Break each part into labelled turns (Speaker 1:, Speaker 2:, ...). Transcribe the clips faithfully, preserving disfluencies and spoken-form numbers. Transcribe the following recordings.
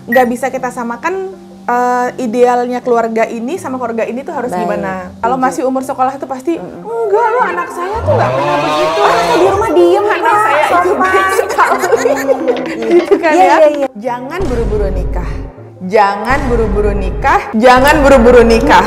Speaker 1: nggak bisa kita samakan uh, idealnya keluarga ini sama keluarga ini tuh harus
Speaker 2: Baik.
Speaker 1: gimana. Kalau masih umur sekolah tuh pasti
Speaker 2: Mm-mm.
Speaker 1: enggak loh, anak saya tuh nggak pernah begitu.
Speaker 2: Oh, di rumah diem,
Speaker 1: Anak
Speaker 2: Kak.
Speaker 1: saya itu baik sekali. Gitu kan
Speaker 2: Iya,
Speaker 1: ya.
Speaker 2: iya, iya.
Speaker 1: Jangan buru-buru nikah. Jangan buru-buru nikah. Jangan buru-buru nikah.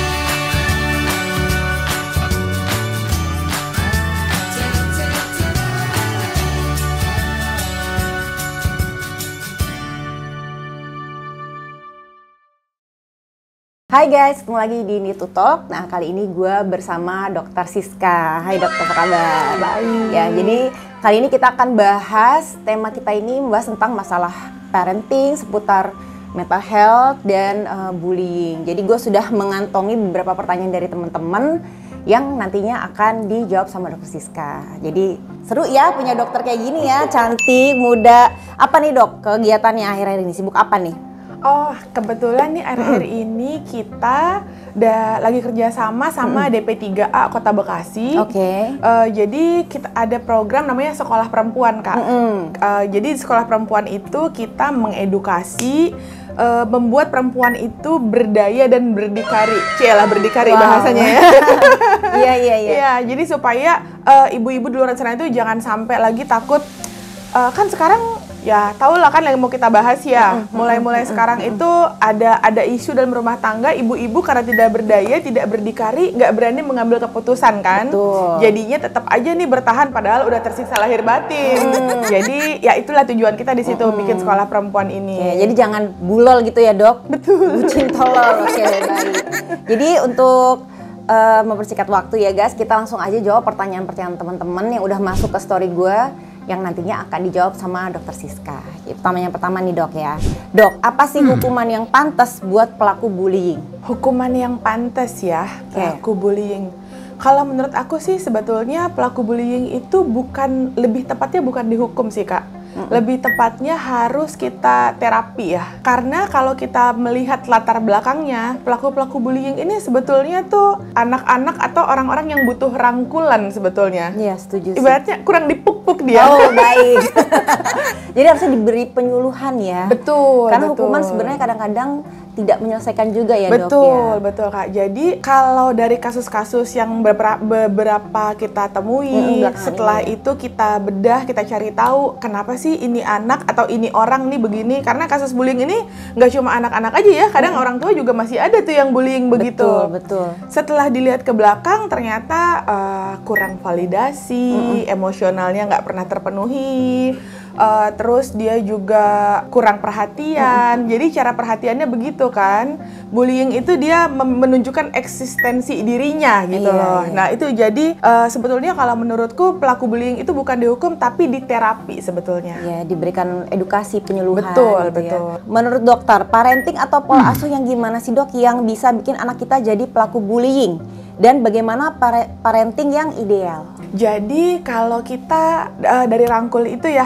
Speaker 2: Hai guys, ketemu lagi di Need to Talk. Nah, kali ini gue bersama dokter Siska. Hai dokter, apa kabar?
Speaker 1: Baik.
Speaker 2: Ya, jadi kali ini kita akan bahas, tema kita ini membahas tentang masalah parenting, seputar mental health dan uh, bullying. Jadi gue sudah mengantongi beberapa pertanyaan dari teman-teman yang nantinya akan dijawab sama dokter Siska. Jadi seru ya punya dokter kayak gini ya, cantik, muda. Apa nih dok, kegiatannya akhir-akhir ini? Sibuk apa nih?
Speaker 1: Oh, kebetulan nih akhir-akhir ini kita udah lagi kerja sama sama D P tiga A Kota Bekasi.
Speaker 2: Oke. Okay.
Speaker 1: Uh, jadi kita ada program namanya Sekolah Perempuan, Kak.
Speaker 2: Mm-hmm.
Speaker 1: Uh, jadi di Sekolah Perempuan itu kita mengedukasi uh, membuat perempuan itu berdaya dan berdikari. Cialah berdikari wow. bahasanya ya.
Speaker 2: Iya, iya, iya.
Speaker 1: Iya, jadi supaya uh, ibu-ibu di luar sana itu jangan sampai lagi takut. Uh, kan sekarang ya tau lah kan yang mau kita bahas ya, mulai-mulai sekarang itu ada ada isu dalam rumah tangga, ibu-ibu karena tidak berdaya, tidak berdikari, nggak berani mengambil keputusan kan.
Speaker 2: Betul.
Speaker 1: Jadinya tetap aja nih bertahan padahal udah tersiksa lahir batin. Mm. Jadi ya itulah tujuan kita di situ mm. bikin sekolah perempuan ini.
Speaker 2: Oke, jadi jangan bulol gitu ya dok.
Speaker 1: Betul.
Speaker 2: Bucin tolol. Oke, baik. Jadi untuk uh, mempersingkat waktu ya guys, kita langsung aja jawab pertanyaan-pertanyaan teman-teman yang udah masuk ke story gue, yang nantinya akan dijawab sama dokter Siska. Jadi, pertanyaan pertama nih dok ya. Dok, apa sih hmm. hukuman yang pantas buat pelaku bullying?
Speaker 1: Hukuman yang pantas ya, pelaku okay. bullying. Kalau menurut aku sih sebetulnya pelaku bullying itu bukan, lebih tepatnya bukan dihukum sih Kak. Mm-mm. Lebih tepatnya harus kita terapi ya. Karena kalau kita melihat latar belakangnya, pelaku-pelaku bullying ini sebetulnya tuh anak-anak atau orang-orang yang butuh rangkulan sebetulnya.
Speaker 2: Iya, setuju sih.
Speaker 1: Ibaratnya kurang dipuk-puk dia.
Speaker 2: Oh, baik. Jadi harusnya diberi penyuluhan ya.
Speaker 1: Betul.
Speaker 2: Karena
Speaker 1: betul.
Speaker 2: hukuman sebenarnya kadang-kadang tidak menyelesaikan juga ya
Speaker 1: betul,
Speaker 2: dok ya.
Speaker 1: Betul, betul Kak. Jadi kalau dari kasus-kasus yang beberapa, beberapa kita temui, hmm, setelah ini. itu kita bedah, kita cari tahu kenapa sih ini anak atau ini orang nih begini. Karena kasus bullying ini nggak cuma anak-anak aja ya, kadang hmm. orang tua juga masih ada tuh yang bullying begitu.
Speaker 2: Betul, betul.
Speaker 1: Setelah dilihat ke belakang ternyata uh, kurang validasi, hmm. emosionalnya nggak pernah terpenuhi. Uh, terus dia juga kurang perhatian, hmm. jadi cara perhatiannya begitu kan. Bullying itu dia menunjukkan eksistensi dirinya gitu iya, loh. Iya. Nah itu jadi uh, sebetulnya kalau menurutku pelaku bullying itu bukan dihukum tapi diterapi sebetulnya.
Speaker 2: Ya, diberikan edukasi penyuluhan.
Speaker 1: Betul,
Speaker 2: gitu
Speaker 1: betul.
Speaker 2: Ya. Menurut dokter, parenting atau pola hmm. asuh yang gimana sih dok yang bisa bikin anak kita jadi pelaku bullying? Dan bagaimana pare- parenting yang ideal?
Speaker 1: Jadi kalau kita uh, dari rangkul itu ya,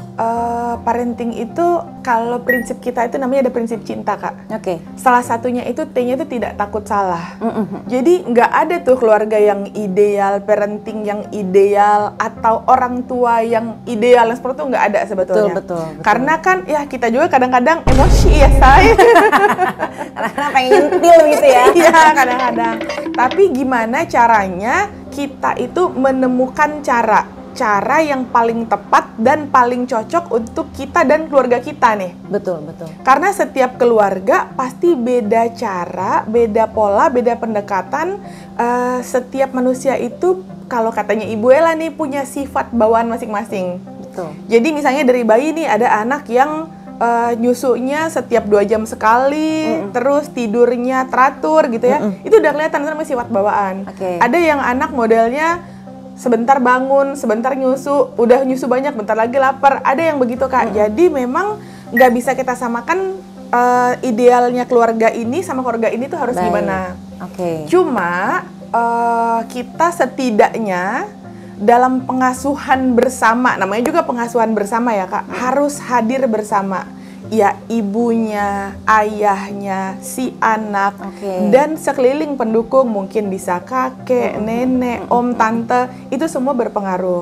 Speaker 1: uh, parenting itu kalau prinsip kita itu namanya ada prinsip cinta Kak.
Speaker 2: Oke. Okay.
Speaker 1: Salah satunya itu T-nya itu tidak takut salah.
Speaker 2: Mm-mm.
Speaker 1: Jadi nggak ada tuh keluarga yang ideal, parenting yang ideal, atau orang tua yang ideal, seperti itu nggak ada sebetulnya.
Speaker 2: Betul, betul, betul.
Speaker 1: Karena kan ya kita juga kadang-kadang emosi ya say.
Speaker 2: Kadang-kadang pengen nyentil gitu ya.
Speaker 1: Iya kadang-kadang. Tapi gimana caranya kita itu menemukan cara cara yang paling tepat dan paling cocok untuk kita dan keluarga kita nih.
Speaker 2: Betul, betul.
Speaker 1: Karena setiap keluarga pasti beda cara, beda pola, beda pendekatan. Uh, setiap manusia itu kalau katanya Ibu Ella nih punya sifat bawaan masing-masing.
Speaker 2: Betul.
Speaker 1: Jadi misalnya dari bayi nih ada anak yang Uh, nyusunya setiap dua jam sekali, mm-mm. terus tidurnya teratur gitu ya, mm-mm. itu udah kelihatan namanya sifat bawaan.
Speaker 2: Okay.
Speaker 1: Ada yang anak modelnya sebentar bangun, sebentar nyusu, udah nyusu banyak, bentar lagi lapar. Ada yang begitu Kak. Mm-mm. Jadi memang nggak bisa kita samakan uh, idealnya keluarga ini sama keluarga ini tuh harus Baik. gimana.
Speaker 2: Okay.
Speaker 1: Cuma uh, kita setidaknya dalam pengasuhan bersama, namanya juga pengasuhan bersama ya Kak, harus hadir bersama. Ya ibunya, ayahnya, si anak, okay. dan sekeliling pendukung, mungkin bisa kakek, nenek, om, tante, itu semua berpengaruh.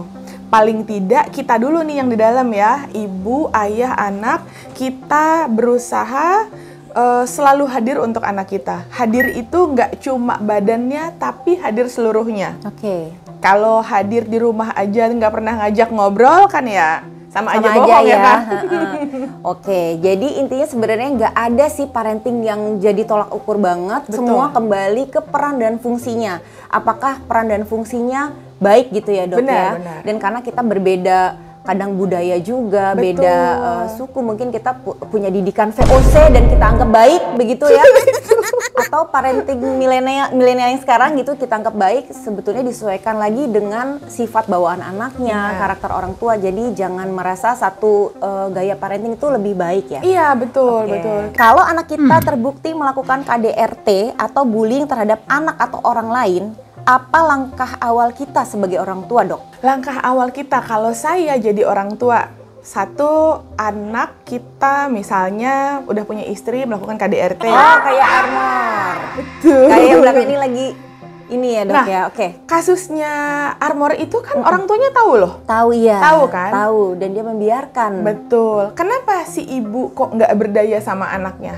Speaker 1: paling tidak kita dulu nih yang di dalam ya, ibu, ayah, anak, kita berusaha uh, selalu hadir untuk anak kita. Hadir itu nggak cuma badannya, tapi hadir seluruhnya.
Speaker 2: Oke. Okay.
Speaker 1: Kalau hadir di rumah aja nggak pernah ngajak ngobrol kan ya, sama, sama aja bohong
Speaker 2: aja,
Speaker 1: ya,
Speaker 2: ya
Speaker 1: kan?
Speaker 2: Oke, jadi intinya sebenarnya nggak ada sih parenting yang jadi tolak ukur banget.
Speaker 1: Betul.
Speaker 2: Semua kembali ke peran dan fungsinya. Apakah peran dan fungsinya baik gitu ya dok
Speaker 1: benar,
Speaker 2: ya?
Speaker 1: Benar.
Speaker 2: Dan karena kita berbeda, kadang budaya juga,
Speaker 1: betul.
Speaker 2: beda uh, suku, mungkin kita pu punya didikan V O C dan kita anggap baik begitu ya. Atau parenting milenial milenial yang sekarang gitu kita anggap baik, sebetulnya disesuaikan lagi dengan sifat bawaan anaknya, ya. Karakter orang tua. Jadi jangan merasa satu uh, gaya parenting itu lebih baik ya.
Speaker 1: Iya, betul,
Speaker 2: okay.
Speaker 1: betul.
Speaker 2: Kalau anak kita
Speaker 1: hmm.
Speaker 2: terbukti melakukan K D R T atau bullying terhadap anak atau orang lain, apa langkah awal kita sebagai orang tua, dok?
Speaker 1: Langkah awal kita kalau saya jadi orang tua, satu, anak kita misalnya udah punya istri melakukan K D R T.
Speaker 2: Oh, kayak Armor.
Speaker 1: Betul.
Speaker 2: Kayak yang belakang ini lagi ini ya, dok
Speaker 1: nah,
Speaker 2: ya. Oke. Okay.
Speaker 1: Kasusnya Armor itu kan mm-mm. orang tuanya tahu loh.
Speaker 2: Tahu ya.
Speaker 1: Tahu kan?
Speaker 2: Tahu, dan dia membiarkan.
Speaker 1: Betul. Kenapa si ibu kok nggak berdaya sama anaknya?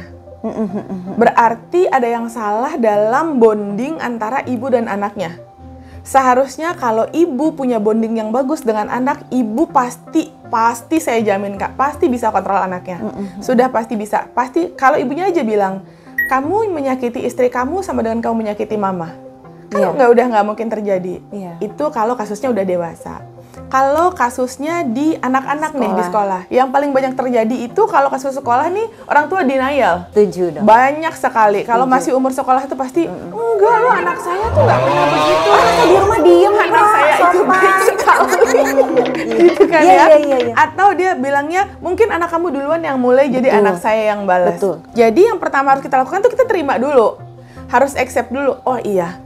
Speaker 1: Berarti ada yang salah dalam bonding antara ibu dan anaknya. Seharusnya kalau ibu punya bonding yang bagus dengan anak, ibu pasti, pasti saya jamin Kak, pasti bisa kontrol anaknya. Sudah pasti bisa. Pasti kalau ibunya aja bilang, kamu menyakiti istri kamu sama dengan kamu menyakiti mama. Kan yeah. nggak udah nggak mungkin terjadi. Yeah. Itu kalau kasusnya udah dewasa. Kalau kasusnya di anak-anak nih di sekolah, yang paling banyak terjadi itu kalau kasus sekolah nih orang tua denial.
Speaker 2: Setuju dong.
Speaker 1: Banyak sekali. Kalau masih umur sekolah itu pasti mm. enggak loh, anak saya tuh nggak pernah begitu.
Speaker 2: Anak saya di rumah diem,
Speaker 1: anak saya itu baik sekali. Gitu kan
Speaker 2: yeah,
Speaker 1: ya.
Speaker 2: Yeah, yeah, yeah.
Speaker 1: Atau dia bilangnya mungkin anak kamu duluan yang mulai, jadi
Speaker 2: Betul.
Speaker 1: anak saya yang balas.
Speaker 2: Betul.
Speaker 1: Jadi yang pertama harus kita lakukan tuh kita terima dulu. Harus accept dulu. Oh iya.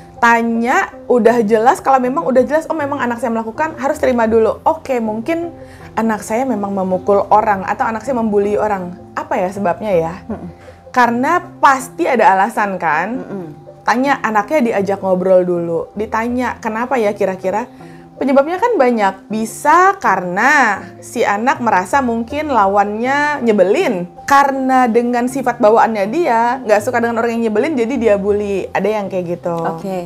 Speaker 1: Tanya, udah jelas, kalau memang udah jelas, oh memang anak saya melakukan, harus terima dulu. Oke, mungkin anak saya memang memukul orang, atau anak saya membuli orang. Apa ya sebabnya ya? Mm-mm. Karena pasti ada alasan kan? Mm-mm. Tanya, anaknya diajak ngobrol dulu. Ditanya, kenapa ya kira-kira? Penyebabnya kan banyak. Bisa karena si anak merasa mungkin lawannya nyebelin. Karena dengan sifat bawaannya dia, nggak suka dengan orang yang nyebelin, jadi dia bully. Ada yang kayak gitu.
Speaker 2: Oke. Okay.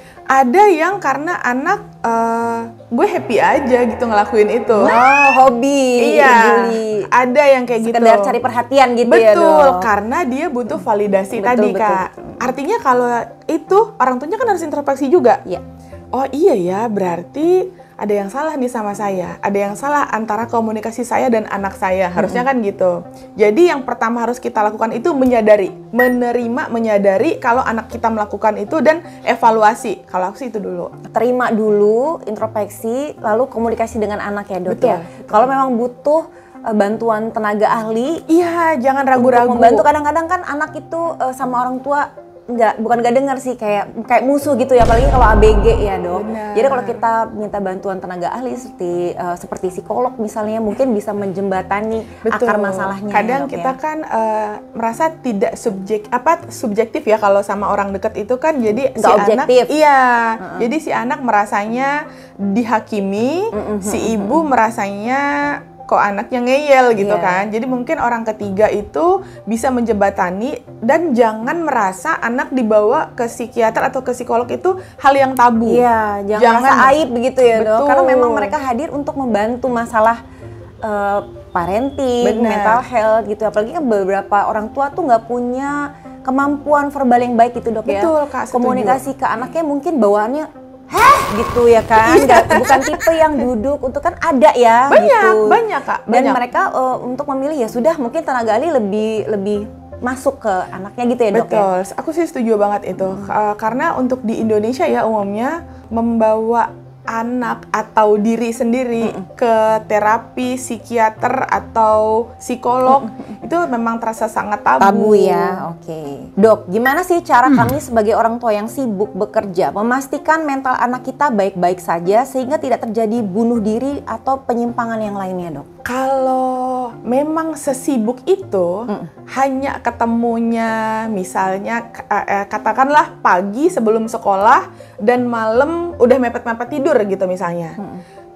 Speaker 1: Ada yang karena anak, uh, gue happy aja gitu ngelakuin itu.
Speaker 2: Oh, hobi.
Speaker 1: Iya.
Speaker 2: Bully.
Speaker 1: Ada yang kayak gitu.
Speaker 2: Sekedar cari perhatian gitu.
Speaker 1: Betul,
Speaker 2: ya,
Speaker 1: Betul, karena dia butuh validasi
Speaker 2: betul,
Speaker 1: tadi,
Speaker 2: betul,
Speaker 1: Kak.
Speaker 2: betul.
Speaker 1: Artinya kalau itu, orang tuanya kan harus introspeksi juga.
Speaker 2: Iya.
Speaker 1: Oh iya ya, berarti ada yang salah nih sama saya. Ada yang salah antara komunikasi saya dan anak saya. Harusnya mm-hmm. kan gitu. Jadi yang pertama harus kita lakukan itu menyadari. Menerima, menyadari kalau anak kita melakukan itu dan evaluasi. Kalau aku sih itu dulu.
Speaker 2: Terima dulu, introspeksi, lalu komunikasi dengan anak ya, Dok.
Speaker 1: Betul.
Speaker 2: Ya. Kalau memang butuh uh, bantuan tenaga ahli.
Speaker 1: Iya, jangan ragu-ragu.
Speaker 2: Membantu, kadang-kadang kan anak itu uh, sama orang tua Enggak, bukan gak dengar sih, kayak kayak musuh gitu ya, apalagi kalau A B G ya, Dok.
Speaker 1: Benar.
Speaker 2: Jadi kalau kita minta bantuan tenaga ahli seperti uh, seperti psikolog misalnya, mungkin bisa menjembatani Betul. akar masalahnya.
Speaker 1: Kadang
Speaker 2: ya, Dok,
Speaker 1: kita
Speaker 2: ya?
Speaker 1: kan uh, merasa tidak subjek apa subjektif ya kalau sama orang dekat itu kan, jadi
Speaker 2: Nggak
Speaker 1: si
Speaker 2: objektif.
Speaker 1: anak iya.
Speaker 2: Uh-uh.
Speaker 1: Jadi si anak merasanya dihakimi, uh-uh. si ibu merasanya kok anaknya ngeyel gitu yeah. kan. Jadi mungkin orang ketiga itu bisa menjembatani dan jangan merasa anak dibawa ke psikiater atau ke psikolog itu hal yang tabu.
Speaker 2: Iya, jangan, jangan merasa aib begitu ya, Dok. Karena memang mereka hadir untuk membantu masalah uh, parenting, Bener. mental health gitu. Apalagi kan beberapa orang tua tuh nggak punya kemampuan verbal yang baik gitu, Dok.
Speaker 1: Betul,
Speaker 2: ya.
Speaker 1: Kak,
Speaker 2: komunikasi ke anaknya mungkin bawaannya heh gitu ya kan, Gak, bukan tipe yang duduk untuk kan ada ya
Speaker 1: banyak
Speaker 2: gitu.
Speaker 1: banyak Kak
Speaker 2: dan
Speaker 1: banyak.
Speaker 2: mereka uh, untuk memilih ya sudah mungkin tenaga ahli lebih lebih masuk ke anaknya gitu ya, Dok.
Speaker 1: Betul,
Speaker 2: ya?
Speaker 1: aku sih setuju banget itu hmm. uh, karena untuk di Indonesia ya umumnya membawa anak atau diri sendiri mm-mm. ke terapi psikiater atau psikolog mm-mm. itu memang terasa sangat tabu.
Speaker 2: Tabu ya, oke. Okay. Dok, gimana sih cara mm. kami sebagai orang tua yang sibuk bekerja memastikan mental anak kita baik-baik saja sehingga tidak terjadi bunuh diri atau penyimpangan yang lainnya, Dok?
Speaker 1: Kalau memang sesibuk itu mm. hanya ketemunya misalnya eh, katakanlah pagi sebelum sekolah dan malam udah mepet-mepet tidur gitu misalnya. Hmm.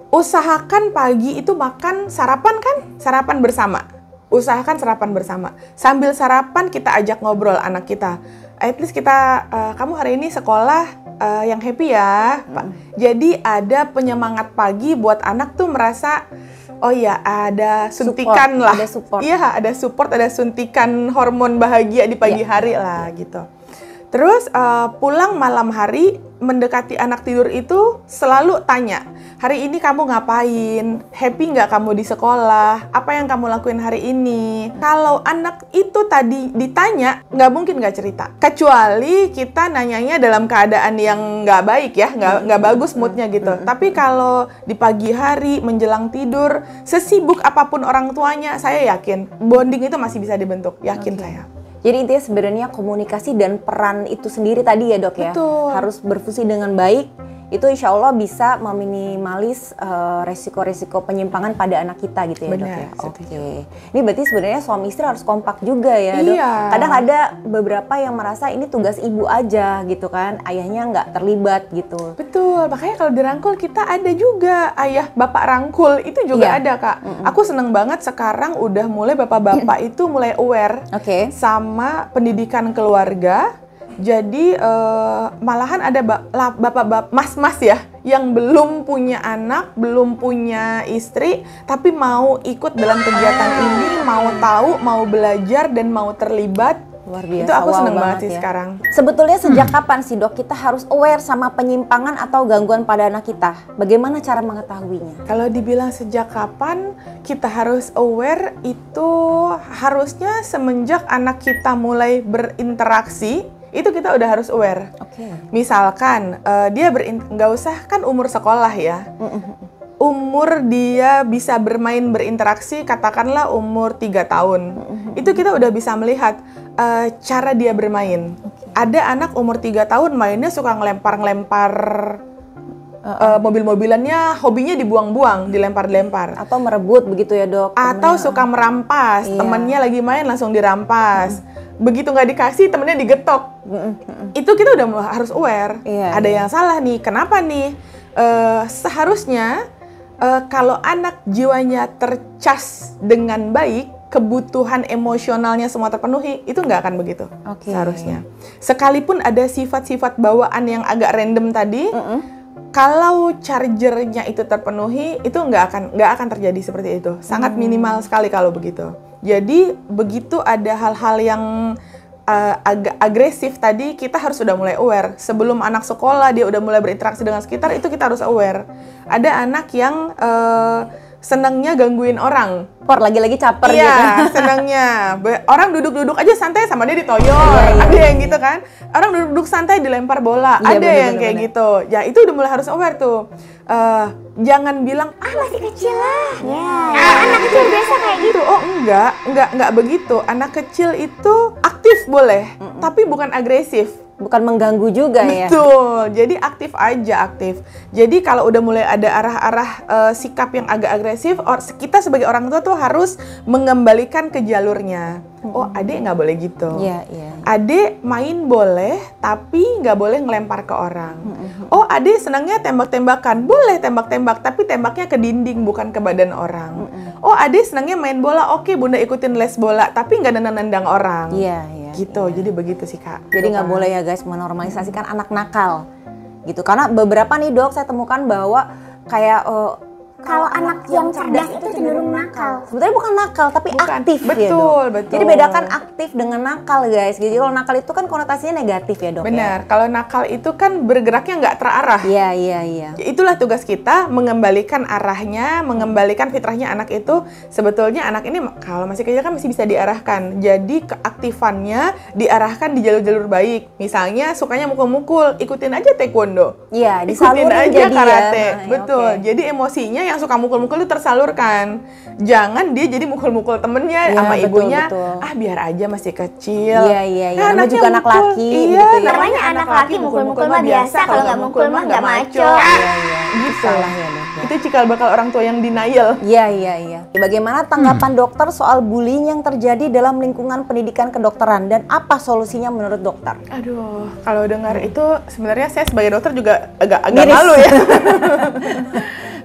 Speaker 1: usahakan pagi itu makan sarapan kan? Sarapan bersama. Usahakan sarapan bersama. Sambil sarapan kita ajak ngobrol anak kita. At least kita, uh, kamu hari ini sekolah uh, yang happy ya, Pak. Mm. Jadi ada penyemangat pagi buat anak tuh merasa, oh ya ada suntikan support, lah.
Speaker 2: Ada support.
Speaker 1: Iya, ada support, ada suntikan hormon bahagia di pagi yeah. hari lah gitu. Terus uh, pulang malam hari mendekati anak tidur itu selalu tanya, hari ini kamu ngapain? Happy nggak kamu di sekolah? Apa yang kamu lakuin hari ini? Kalau anak itu tadi ditanya, nggak mungkin nggak cerita. Kecuali kita nanyanya dalam keadaan yang nggak baik ya, nggak nggak bagus moodnya gitu. Tapi kalau di pagi hari menjelang tidur, sesibuk apapun orang tuanya, saya yakin bonding itu masih bisa dibentuk. Yakin okay. saya.
Speaker 2: Jadi intinya sebenarnya komunikasi dan peran itu sendiri tadi ya dok ya,
Speaker 1: betul.
Speaker 2: Harus berfungsi dengan baik. Itu insya Allah bisa meminimalis uh, resiko-resiko penyimpangan pada anak kita gitu ya.
Speaker 1: Benar,
Speaker 2: dok ya. Oke.
Speaker 1: okay.
Speaker 2: Ini berarti sebenarnya suami istri harus kompak juga ya dok.
Speaker 1: Iya.
Speaker 2: Kadang ada beberapa yang merasa ini tugas ibu aja gitu kan, ayahnya nggak terlibat gitu.
Speaker 1: Betul, makanya kalau dirangkul kita ada juga ayah bapak rangkul itu juga iya. ada kak. Mm-mm. Aku seneng banget sekarang udah mulai bapak-bapak itu mulai aware
Speaker 2: okay.
Speaker 1: sama pendidikan keluarga. Jadi uh, malahan ada bapak-bapak, mas-mas ya, yang belum punya anak, belum punya istri, tapi mau ikut dalam kegiatan ini, mau tahu, mau belajar, dan mau terlibat.
Speaker 2: Luar biasa.
Speaker 1: Itu aku
Speaker 2: wow
Speaker 1: seneng banget sih
Speaker 2: ya.
Speaker 1: sekarang.
Speaker 2: Sebetulnya sejak hmm. kapan sih dok kita harus aware sama penyimpangan atau gangguan pada anak kita? Bagaimana cara mengetahuinya?
Speaker 1: Kalau dibilang sejak kapan kita harus aware, itu harusnya semenjak anak kita mulai berinteraksi, itu kita udah harus aware.
Speaker 2: Okay.
Speaker 1: Misalkan uh, dia berin, nggak usah kan umur sekolah ya. Umur dia bisa bermain berinteraksi, katakanlah umur tiga tahun. Itu kita udah bisa melihat uh, cara dia bermain. Okay. Ada anak umur tiga tahun mainnya suka ngelempar-ngelempar uh, uh, mobil-mobilannya, hobinya dibuang-buang, dilempar-lempar.
Speaker 2: Atau merebut begitu ya dok?
Speaker 1: Atau temennya. Suka merampas, iya. Temennya lagi main langsung dirampas. Hmm. Begitu nggak dikasih, temennya digetok. Mm-mm. Itu kita udah harus aware.
Speaker 2: Iya,
Speaker 1: ada
Speaker 2: iya.
Speaker 1: yang salah nih. Kenapa nih? Uh, seharusnya uh, kalau anak jiwanya tercas dengan baik, kebutuhan emosionalnya semua terpenuhi, itu nggak akan begitu.
Speaker 2: Okay.
Speaker 1: Seharusnya. Sekalipun ada sifat-sifat bawaan yang agak random tadi, Mm-mm. kalau chargernya itu terpenuhi, itu nggak akan nggak akan terjadi seperti itu. Sangat mm. minimal sekali kalau begitu. Jadi begitu ada hal-hal yang uh, agak agresif tadi, kita harus sudah mulai aware. Sebelum anak sekolah dia udah mulai berinteraksi dengan sekitar, itu kita harus aware. Ada anak yang uh, senangnya gangguin orang.
Speaker 2: Por lagi-lagi caper
Speaker 1: iya,
Speaker 2: gitu.
Speaker 1: Iya, senangnya. Orang duduk-duduk aja santai sama dia ditoyor.
Speaker 2: Iya, iya,
Speaker 1: ada
Speaker 2: iya.
Speaker 1: yang gitu kan. Orang duduk-duduk santai dilempar bola.
Speaker 2: Iya,
Speaker 1: ada
Speaker 2: bener,
Speaker 1: yang
Speaker 2: bener,
Speaker 1: kayak
Speaker 2: bener.
Speaker 1: gitu. Ya itu udah mulai harus aware tuh. Uh, jangan bilang, ah masih kecil lah.
Speaker 2: Ya.
Speaker 1: Ah, anak kecil biasa kayak gitu. Oh enggak, enggak, enggak begitu. Anak kecil itu aktif boleh, Mm-mm. tapi bukan agresif.
Speaker 2: Bukan mengganggu juga ya.
Speaker 1: Betul, jadi aktif aja, aktif. Jadi kalau udah mulai ada arah-arah uh, sikap yang agak agresif, or, kita sebagai orang tua tuh harus mengembalikan ke jalurnya. Hmm. Oh, adik nggak boleh gitu.
Speaker 2: Iya, iya.
Speaker 1: Adik main boleh, tapi nggak boleh ngelempar ke orang. Hmm. Oh, adik senangnya tembak-tembakan, boleh tembak-tembak, tapi tembaknya ke dinding, bukan ke badan orang. Hmm. Oh, adik senangnya main bola, oke bunda ikutin les bola, tapi nggak nendang-nendang orang.
Speaker 2: Iya, iya.
Speaker 1: Gitu,
Speaker 2: iya.
Speaker 1: Jadi begitu sih kak.
Speaker 2: Jadi nggak boleh ya guys menormalisasikan hmm. anak nakal, gitu. Karena beberapa nih dok saya temukan bahwa kayak uh,
Speaker 3: kalau anak yang cerdas itu cenderung nakal.
Speaker 2: Sebetulnya bukan nakal, tapi
Speaker 1: bukan.
Speaker 2: aktif
Speaker 1: betul,
Speaker 2: ya dok.
Speaker 1: Betul,
Speaker 2: Jadi bedakan aktif dengan nakal guys. Jadi kalau nakal itu kan konotasinya negatif ya dok.
Speaker 1: Benar,
Speaker 2: ya?
Speaker 1: Kalau nakal itu kan bergeraknya nggak terarah.
Speaker 2: Iya, iya, iya.
Speaker 1: Itulah tugas kita, mengembalikan arahnya, mengembalikan fitrahnya anak itu. Sebetulnya anak ini kalau masih kecil kan masih bisa diarahkan. Jadi keaktifannya diarahkan di jalur-jalur baik. Misalnya sukanya mukul-mukul, ikutin aja taekwondo.
Speaker 2: Iya,
Speaker 1: ikutin aja
Speaker 2: jadi
Speaker 1: karate.
Speaker 2: Ya.
Speaker 1: Betul,
Speaker 2: okay.
Speaker 1: Jadi emosinya yang suka mukul-mukul itu tersalurkan. Jangan dia jadi mukul-mukul temennya
Speaker 2: ya,
Speaker 1: sama
Speaker 2: betul,
Speaker 1: ibunya.
Speaker 2: Betul.
Speaker 1: Ah biar aja masih kecil.
Speaker 2: Iya iya iya.
Speaker 1: Nah,
Speaker 2: Namanya juga anak
Speaker 1: mukul.
Speaker 2: laki.
Speaker 1: Iya,
Speaker 2: gitu ya.
Speaker 3: Namanya anak laki mukul-mukul mah biasa, kalau nggak mukul mah nggak maco.
Speaker 2: Iya iya.
Speaker 1: Gitu.
Speaker 2: Salah ya dok.
Speaker 1: Itu cikal bakal orang tua yang denial.
Speaker 2: Iya iya iya. Bagaimana tanggapan hmm. dokter soal bullying yang terjadi dalam lingkungan pendidikan kedokteran dan apa solusinya menurut dokter?
Speaker 1: Aduh, kalau dengar itu sebenarnya saya sebagai dokter juga agak agak
Speaker 2: Miris.
Speaker 1: malu ya.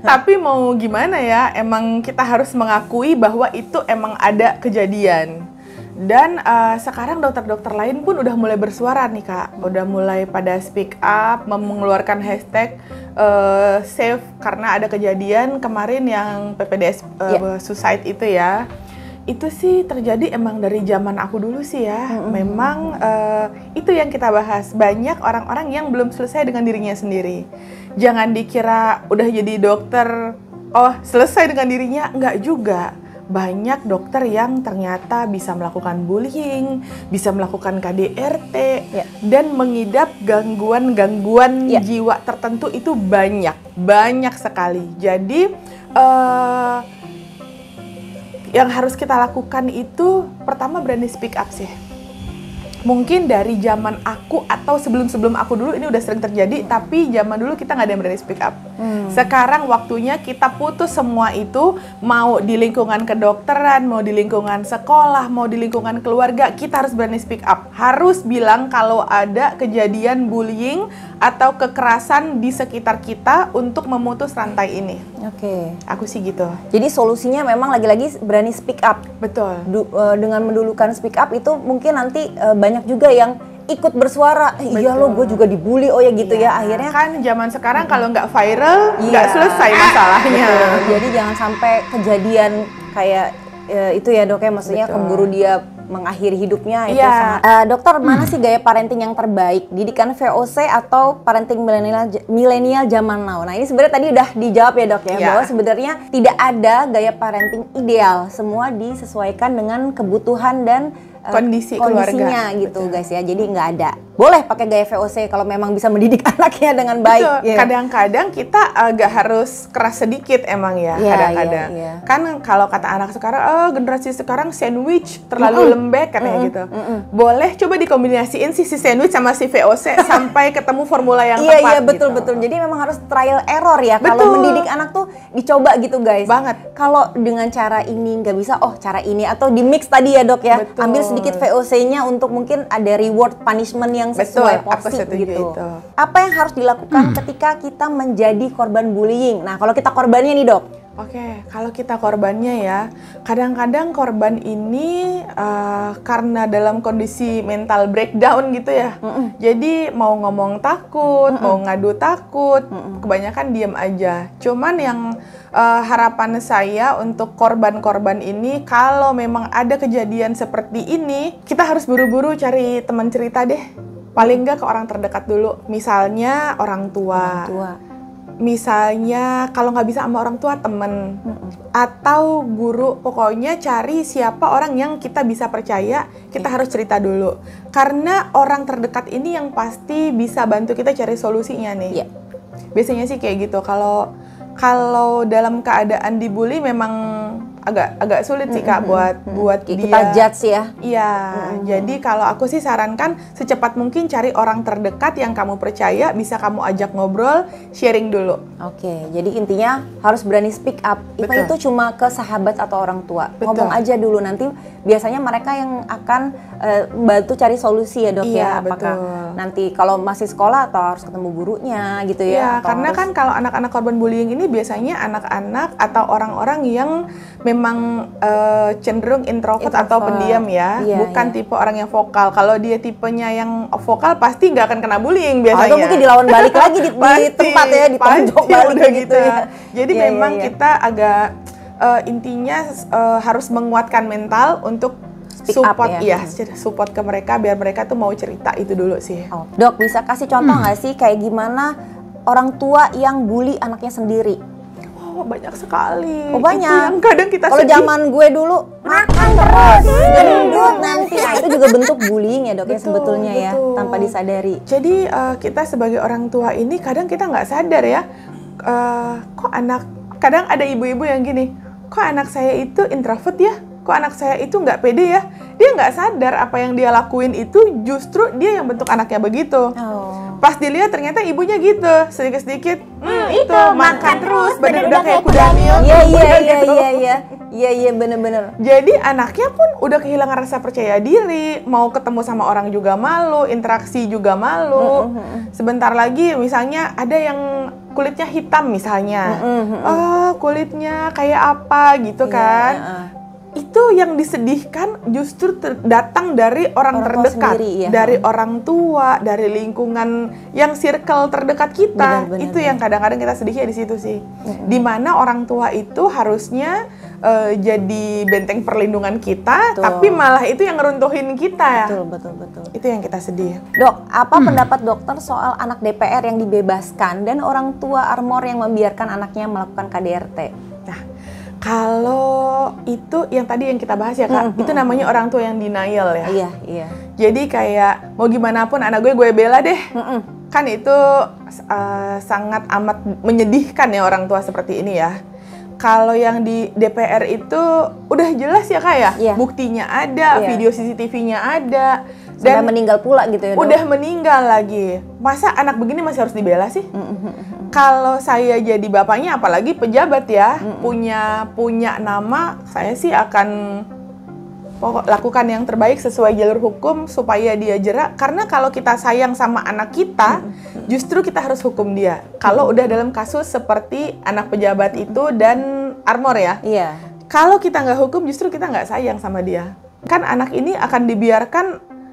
Speaker 1: Tapi mau gimana ya, emang kita harus mengakui bahwa itu emang ada kejadian. Dan uh, sekarang dokter-dokter lain pun udah mulai bersuara nih Kak, udah mulai pada speak up, mengeluarkan hashtag uh, safe karena ada kejadian kemarin yang P P D S uh, yeah. suicide itu ya. Itu sih terjadi emang dari zaman aku dulu sih ya. Mm-hmm. Memang uh, itu yang kita bahas, banyak orang-orang yang belum selesai dengan dirinya sendiri. Jangan dikira udah jadi dokter, oh selesai dengan dirinya, enggak juga. Banyak dokter yang ternyata bisa melakukan bullying, bisa melakukan K D R T, yeah. dan mengidap gangguan-gangguan yeah. jiwa tertentu itu banyak, banyak sekali. Jadi uh, yang harus kita lakukan itu pertama berani speak up sih. Mungkin dari zaman aku atau sebelum-sebelum aku dulu ini udah sering terjadi, tapi zaman dulu kita nggak ada yang berani speak up. Hmm. Sekarang waktunya kita putus semua itu, mau di lingkungan kedokteran, mau di lingkungan sekolah, mau di lingkungan keluarga, kita harus berani speak up. Harus bilang kalau ada kejadian bullying atau kekerasan di sekitar kita untuk memutus rantai ini.
Speaker 2: Oke. Okay.
Speaker 1: Aku sih gitu.
Speaker 2: Jadi solusinya memang lagi-lagi berani speak up.
Speaker 1: Betul.
Speaker 2: Du, uh, dengan mendulukan speak up itu mungkin nanti uh, banyak juga yang ikut bersuara. Iya lo, gue juga dibully, oh ya gitu iya. ya. Akhirnya
Speaker 1: kan zaman sekarang kalau nggak viral, nggak iya. selesai masalahnya.
Speaker 2: Betul. Jadi jangan sampai kejadian kayak uh, itu ya dok ya, maksudnya Betul. keburu dia mengakhiri hidupnya itu
Speaker 1: yeah.
Speaker 2: sangat. Uh, dokter, mana sih gaya parenting yang terbaik? Didikan V O C atau parenting milenial milenial zaman now? Nah, ini sebenarnya tadi udah dijawab ya, Dok ya, yeah. bahwa sebenarnya tidak ada gaya parenting ideal. Semua disesuaikan dengan kebutuhan dan uh,
Speaker 1: kondisi
Speaker 2: kondisinya
Speaker 1: keluarga.
Speaker 2: gitu, Betul. guys ya. Jadi nggak ada. Boleh pakai gaya V O C kalau memang bisa mendidik anaknya dengan baik.
Speaker 1: Yeah. Kadang-kadang kita agak harus keras sedikit emang ya,
Speaker 2: yeah,
Speaker 1: kadang-kadang.
Speaker 2: Yeah, yeah.
Speaker 1: Kan kalau kata anak sekarang, oh generasi sekarang sandwich terlalu mm -mm. lembek katanya mm -mm. gitu. Mm -mm. Boleh coba dikombinasiin si, si sandwich sama si V O C sampai ketemu formula yang
Speaker 2: yeah,
Speaker 1: tepat.
Speaker 2: Iya, betul
Speaker 1: gitu.
Speaker 2: betul. Jadi memang harus trial error ya. Kalau mendidik anak tuh dicoba gitu, guys.
Speaker 1: Banget.
Speaker 2: Kalau dengan cara ini nggak bisa, oh cara ini atau di mix tadi ya, Dok ya.
Speaker 1: Betul.
Speaker 2: Ambil sedikit V O C-nya untuk mungkin ada reward punishment yang sesuai
Speaker 1: Betul,
Speaker 2: porsi gitu.
Speaker 1: Itu.
Speaker 2: Apa yang harus dilakukan hmm. ketika kita menjadi korban bullying? Nah, kalau kita korbannya nih, Dok.
Speaker 1: Oke, kalau kita korbannya ya, kadang-kadang korban ini uh, karena dalam kondisi mental breakdown gitu ya. Mm-mm. Jadi mau ngomong takut, Mm-mm. mau ngadu takut, Mm-mm. kebanyakan diem aja. Cuman yang uh, harapan saya untuk korban-korban ini, kalau memang ada kejadian seperti ini, kita harus buru-buru cari teman cerita deh. Paling nggak ke orang terdekat dulu, misalnya orang tua. Orang tua. Misalnya kalau nggak bisa sama orang tua, temen mm-mm. atau guru, pokoknya cari siapa orang yang kita bisa percaya, kita yeah. harus cerita dulu. Karena orang terdekat ini yang pasti bisa bantu kita cari solusinya nih. Yeah. Biasanya sih kayak gitu. Kalau kalau dalam keadaan dibully memang agak agak sulit sih Kak mm-hmm. buat mm-hmm. buat
Speaker 2: kita
Speaker 1: dia.
Speaker 2: judge ya.
Speaker 1: Iya. Mm-hmm. Jadi kalau aku sih sarankan secepat mungkin cari orang terdekat yang kamu percaya, bisa kamu ajak ngobrol, sharing dulu.
Speaker 2: Oke. Jadi intinya harus berani speak up. Betul. Itu cuma ke sahabat atau orang tua. Betul. Ngomong aja dulu, nanti biasanya mereka yang akan uh, bantu cari solusi ya, Dok
Speaker 1: iya,
Speaker 2: ya. Apakah
Speaker 1: betul.
Speaker 2: nanti kalau masih sekolah atau harus ketemu gurunya gitu ya.
Speaker 1: Iya, karena
Speaker 2: harus...
Speaker 1: kan kalau anak-anak korban bullying ini biasanya anak-anak atau orang-orang yang memang uh, cenderung introvert, introvert atau pendiam ya, iya, bukan iya. tipe orang yang vokal. Kalau dia tipenya yang vokal pasti nggak akan kena bullying biasanya.
Speaker 2: Atau mungkin dilawan balik lagi di, pasti, di tempat ya, di tonjok balik gitu, gitu ya.
Speaker 1: Jadi iya, memang iya, iya. kita agak uh, intinya uh, harus menguatkan mental untuk Speak support up, ya. Iya, support ke mereka biar mereka tuh mau cerita itu dulu sih.
Speaker 2: Oh. Dok, bisa kasih contoh nggak hmm. sih kayak gimana orang tua yang bully anaknya sendiri?
Speaker 1: Oh, banyak sekali.
Speaker 2: Oh, banyak. Itu
Speaker 1: yang kadang kita
Speaker 2: kalau zaman gue dulu makan terus, gendut nanti. Nah, itu juga bentuk bullying ya, Dok, betul, ya sebetulnya betul. ya, tanpa disadari.
Speaker 1: Jadi uh, kita sebagai orang tua ini kadang kita nggak sadar ya, uh, kok anak, kadang ada ibu-ibu yang gini, kok anak saya itu introvert ya? Kok anak saya itu nggak pede ya? Dia nggak sadar apa yang dia lakuin itu justru dia yang bentuk anaknya begitu. Oh. Pas dilihat ternyata ibunya gitu, sedikit-sedikit, hmm, itu makan, makan terus, badan udah kayak kuda mil.
Speaker 2: Iya iya iya iya iya iya iya bener-bener.
Speaker 1: Jadi anaknya pun udah kehilangan rasa percaya diri, mau ketemu sama orang juga malu, interaksi juga malu. Mm-hmm. Sebentar lagi misalnya ada yang kulitnya hitam misalnya,
Speaker 2: Mm-mm.
Speaker 1: oh kulitnya kayak apa gitu
Speaker 2: Iya,
Speaker 1: kan.
Speaker 2: uh-uh.
Speaker 1: Itu yang disedihkan justru ter- datang dari orang,
Speaker 2: Orang tua
Speaker 1: terdekat,
Speaker 2: sendiri, iya.
Speaker 1: dari orang tua, dari lingkungan yang circle terdekat kita.
Speaker 2: Benar, benar,
Speaker 1: Itu yang kadang-kadang kita sedihnya di situ sih. Dimana orang tua itu harusnya uh, jadi benteng perlindungan kita,
Speaker 2: Betul.
Speaker 1: tapi malah itu yang ngeruntuhin kita.
Speaker 2: Betul, betul, betul.
Speaker 1: Itu yang kita sedih.
Speaker 2: Dok, apa pendapat dokter soal anak D P R yang dibebaskan dan orang tua Armor yang membiarkan anaknya melakukan K D R T?
Speaker 1: Nah, kalau itu yang tadi yang kita bahas ya Kak,
Speaker 2: Mm-hmm.
Speaker 1: itu namanya orang tua yang denial ya.
Speaker 2: Iya, iya.
Speaker 1: Jadi kayak mau gimana pun anak gue gue bela deh.
Speaker 2: Mm-mm.
Speaker 1: Kan itu uh, sangat amat menyedihkan ya orang tua seperti ini ya. Kalau yang di D P R itu udah jelas ya Kak ya,
Speaker 2: Iya.
Speaker 1: buktinya ada,
Speaker 2: Iya.
Speaker 1: video C C T V-nya ada,
Speaker 2: Sampai
Speaker 1: dan
Speaker 2: meninggal pula gitu ya, Dok?
Speaker 1: udah meninggal lagi. Masa anak begini masih harus dibela sih? Kalau saya jadi bapaknya, apalagi pejabat ya, punya punya nama, saya sih akan pokok lakukan yang terbaik sesuai jalur hukum supaya dia jerak. Karena kalau kita sayang sama anak kita, justru kita harus hukum dia. Kalau udah dalam kasus seperti anak pejabat itu dan Armor ya.
Speaker 2: Iya.
Speaker 1: Kalau kita nggak hukum, justru kita nggak sayang sama dia. Kan anak ini akan dibiarkan,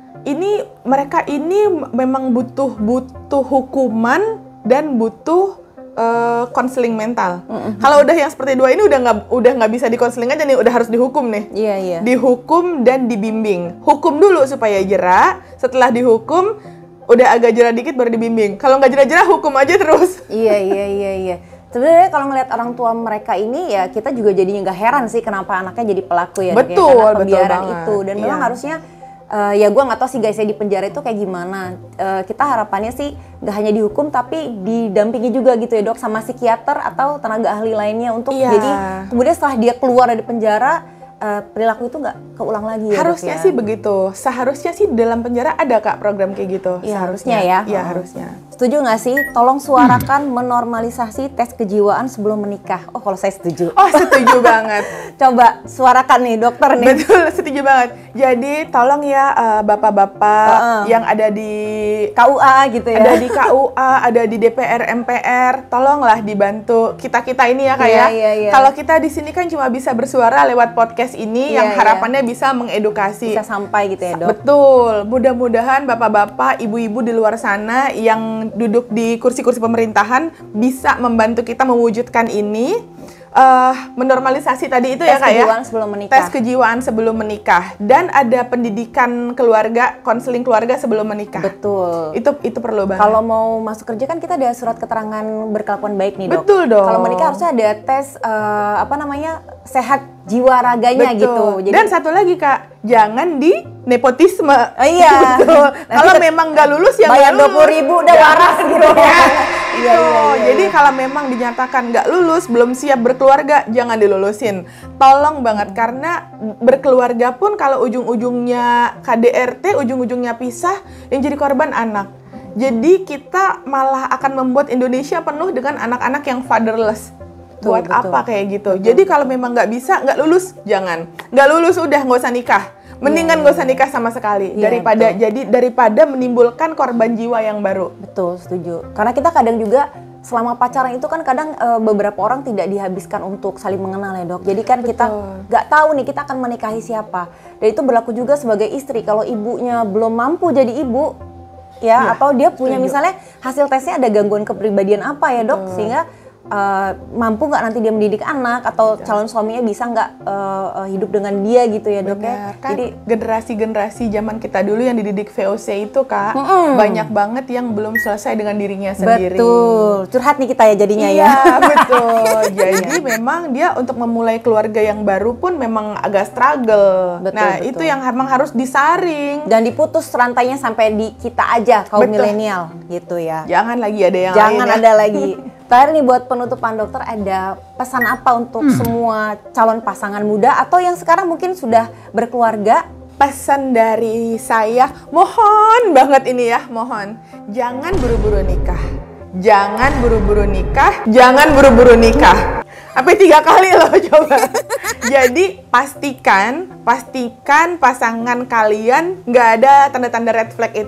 Speaker 1: ini mereka ini memang butuh butuh hukuman dan butuh konseling uh, mental. Mm-hmm. Kalau udah yang seperti dua ini udah nggak udah nggak bisa dikonseling aja nih, udah harus dihukum nih.
Speaker 2: Iya, iya.
Speaker 1: Dihukum dan dibimbing. Hukum dulu supaya jerak. Setelah dihukum, udah agak jerak dikit baru dibimbing. Kalau nggak jerak-jerak, hukum aja terus.
Speaker 2: Iya, iya, iya, iya. Sebenarnya kalau ngelihat orang tua mereka ini ya kita juga jadinya nggak heran sih kenapa anaknya jadi pelaku ya.
Speaker 1: Betul,
Speaker 2: Dok, ya, karena
Speaker 1: betul
Speaker 2: pembiaran
Speaker 1: banget.
Speaker 2: itu dan memang
Speaker 1: Iya.
Speaker 2: harusnya uh, ya gue nggak tahu sih guys ya di penjara itu kayak gimana. Uh, kita harapannya sih nggak hanya dihukum tapi didampingi juga gitu ya Dok sama psikiater atau tenaga ahli lainnya untuk
Speaker 1: Iya.
Speaker 2: jadi kemudian setelah dia keluar dari penjara uh, perilaku itu nggak keulang lagi ya.
Speaker 1: Harusnya
Speaker 2: Dok, ya?
Speaker 1: sih begitu. Seharusnya sih dalam penjara ada Kak program kayak gitu.
Speaker 2: Iya,
Speaker 1: Seharusnya
Speaker 2: harusnya ya.
Speaker 1: Iya,
Speaker 2: Oh.
Speaker 1: harusnya.
Speaker 2: Setuju nggak sih? Tolong suarakan menormalisasi tes kejiwaan sebelum menikah. Oh, kalau saya setuju.
Speaker 1: Oh, setuju banget.
Speaker 2: Coba suarakan nih dokter nih.
Speaker 1: Betul, setuju banget. Jadi tolong ya uh, bapak-bapak
Speaker 2: Uh-uh.
Speaker 1: yang ada di
Speaker 2: K U A gitu ya.
Speaker 1: ada di K U A, ada di D P R, M P R, tolonglah dibantu kita-kita ini ya Kak
Speaker 2: Iya,
Speaker 1: ya.
Speaker 2: iya, iya.
Speaker 1: Kalau kita di sini kan cuma bisa bersuara lewat podcast ini
Speaker 2: Iya,
Speaker 1: yang
Speaker 2: iya.
Speaker 1: harapannya bisa mengedukasi.
Speaker 2: Bisa sampai gitu ya, Dok.
Speaker 1: Betul. Mudah-mudahan bapak-bapak, ibu-ibu di luar sana yang duduk di kursi-kursi pemerintahan bisa membantu kita mewujudkan ini. Uh, menormalisasi tadi itu
Speaker 2: Tes
Speaker 1: ya Kak ya.
Speaker 2: kejiwaan sebelum menikah.
Speaker 1: Tes kejiwaan sebelum menikah dan ada pendidikan keluarga, konseling keluarga sebelum menikah.
Speaker 2: Betul.
Speaker 1: Itu itu perlu banget.
Speaker 2: Kalau mau masuk kerja kan kita ada surat keterangan berkelakuan baik nih, Dok.
Speaker 1: Betul dong.
Speaker 2: Kalau menikah harusnya ada tes eh, apa namanya? Sehat jiwa raganya
Speaker 1: Betul.
Speaker 2: gitu. Jadi
Speaker 1: Dan satu lagi Kak, jangan di nepotisme.
Speaker 2: Oh, iya.
Speaker 1: Betul.
Speaker 2: Nanti
Speaker 1: Kalau
Speaker 2: ket-
Speaker 1: memang nggak lulus ya
Speaker 2: bayar
Speaker 1: nggak
Speaker 2: dua
Speaker 1: lulus.
Speaker 2: puluh ribu udah
Speaker 1: Ya.
Speaker 2: waras gitu.
Speaker 1: Ya.
Speaker 2: Iya,
Speaker 1: Itu.
Speaker 2: iya, iya,
Speaker 1: Jadi
Speaker 2: iya.
Speaker 1: kalau memang dinyatakan nggak lulus, belum siap berkeluarga, jangan dilulusin. Tolong banget karena berkeluarga pun kalau ujung-ujungnya K D R T, ujung-ujungnya pisah, yang jadi korban anak. Jadi kita malah akan membuat Indonesia penuh dengan anak-anak yang fatherless.
Speaker 2: Betul,
Speaker 1: Buat
Speaker 2: betul.
Speaker 1: apa kayak gitu? Jadi kalau memang nggak bisa, nggak lulus, jangan. Nggak lulus udah nggak usah nikah. Mendingan nggak usah nikah sama sekali
Speaker 2: Iya,
Speaker 1: daripada
Speaker 2: betul.
Speaker 1: jadi daripada menimbulkan korban jiwa yang baru.
Speaker 2: Betul, setuju. Karena kita kadang juga selama pacaran itu kan kadang eh, beberapa orang tidak dihabiskan untuk saling mengenal ya Dok. Jadi kan kita
Speaker 1: Betul.
Speaker 2: nggak tahu nih kita akan menikahi siapa. Dan itu berlaku juga sebagai istri. Kalau ibunya belum mampu jadi ibu, ya,
Speaker 1: Iya,
Speaker 2: atau dia punya
Speaker 1: setuju.
Speaker 2: misalnya hasil tesnya ada gangguan kepribadian apa ya Dok,
Speaker 1: Betul.
Speaker 2: sehingga eh, mampu nggak nanti dia mendidik anak atau calon suaminya bisa nggak eh, eh, hidup dengan dia gitu ya Dok ya.
Speaker 1: Benar, kan
Speaker 2: Jadi
Speaker 1: generasi-generasi zaman kita dulu yang dididik V O C itu Kak,
Speaker 2: Mm-mm.
Speaker 1: banyak banget yang belum selesai dengan dirinya sendiri.
Speaker 2: betul. Curhat nih kita ya jadinya
Speaker 1: Iya,
Speaker 2: ya.
Speaker 1: betul. Jadi memang dia untuk memulai keluarga yang baru pun memang agak struggle.
Speaker 2: Betul,
Speaker 1: nah,
Speaker 2: betul.
Speaker 1: itu yang memang harus disaring.
Speaker 2: Dan diputus rantainya sampai di kita aja kaum
Speaker 1: Betul.
Speaker 2: milenial gitu ya.
Speaker 1: Jangan lagi ada yang
Speaker 2: Jangan
Speaker 1: lain ya.
Speaker 2: ada lagi. Terakhir nih buat penutupan dokter, ada pesan apa untuk
Speaker 1: Hmm.
Speaker 2: semua calon pasangan muda atau yang sekarang mungkin sudah berkeluarga?
Speaker 1: Pesan dari saya, mohon banget ini ya, mohon. Jangan buru-buru nikah. Jangan buru-buru nikah. Jangan buru-buru nikah. Sampai tiga kali loh coba. Jadi pastikan, pastikan pasangan kalian nggak ada tanda-tanda red flag itu.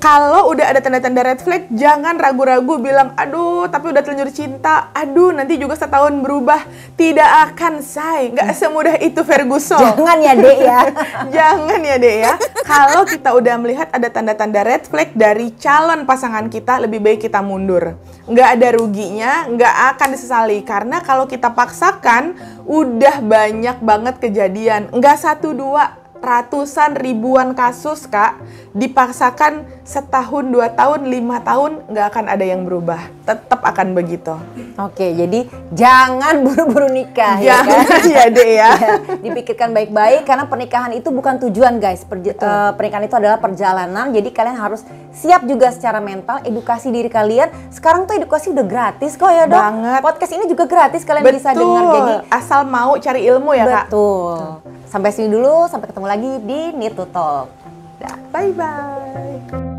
Speaker 1: Kalau udah ada tanda-tanda red flag, jangan ragu-ragu bilang, aduh tapi udah terlanjur cinta, aduh nanti juga setahun berubah. Tidak akan, say. Nggak semudah itu, Ferguson.
Speaker 2: Jangan ya, Dek ya.
Speaker 1: Jangan ya, Dek ya. Kalau kita udah melihat ada tanda-tanda red flag dari calon pasangan kita, lebih baik kita mundur. Nggak ada ruginya, nggak akan disesali. Karena kalau kita paksakan, udah banyak banget kejadian. Nggak satu, dua, ratusan ribuan kasus, Kak, dipaksakan setahun, dua tahun, lima tahun, nggak akan ada yang berubah. Tetap akan begitu.
Speaker 2: Oke, jadi jangan buru-buru nikah.
Speaker 1: Jangan
Speaker 2: Ya, kan?
Speaker 1: ya, Dek ya.
Speaker 2: Ya, dipikirkan baik-baik karena pernikahan itu bukan tujuan, guys. Perj- uh, pernikahan itu adalah perjalanan. Jadi kalian harus siap juga secara mental, edukasi diri kalian. Sekarang tuh edukasi udah gratis kok ya, Dok.
Speaker 1: Banget.
Speaker 2: Podcast ini juga gratis, kalian
Speaker 1: Betul.
Speaker 2: bisa dengar. Jadi
Speaker 1: asal mau cari ilmu ya, Kak.
Speaker 2: betul. Sampai sini dulu, sampai ketemu lagi di Need to Talk.
Speaker 1: Bye-bye.